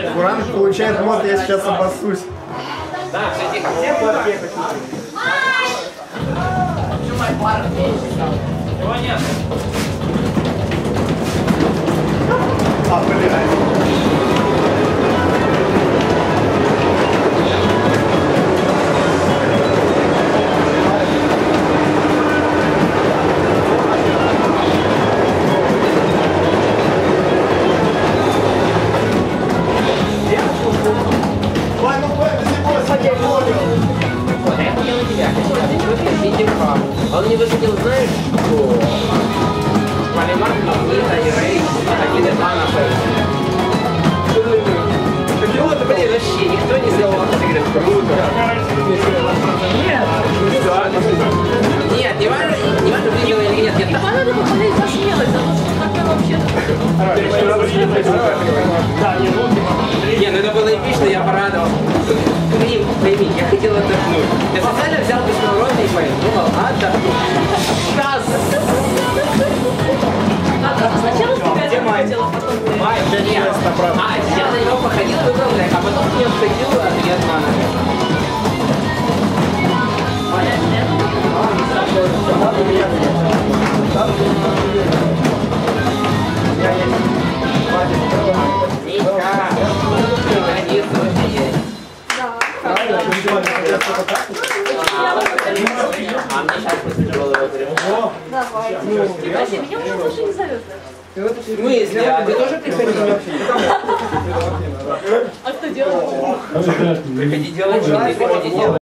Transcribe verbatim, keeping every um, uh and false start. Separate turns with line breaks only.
Куран получает мод, я сейчас обоссусь.
Да, все тихо. Все плохие. Его нет.
А, блин.
Он не высадил, знаешь, что Валимар, Нита и Рей, один из два на Круто, блин, вообще, никто не сделал фотографию. Круто. Нет. Нет, не важно, не важно, выиграл или нет. Нет,
надо похвалить за смелость, за то, что такое вообще...
Не, ну это было эпично, я порадовался. Блин, пойми, я хотел отдохнуть. Я специально взял бесповоротный и подумал, отдохну. Раз!
Сначала тебя хотела, потом ты...
Май, нет. А, я на него походил, выбрал трек, а потом к нему сходил, а я обманываю. А мне сейчас просто тяжело его перемогу.
Давай. Подожди, меня уже больше не зовет.
В смысле? А ты тоже приходил?
А что делать?
Приходи делать, что ты приходи делать.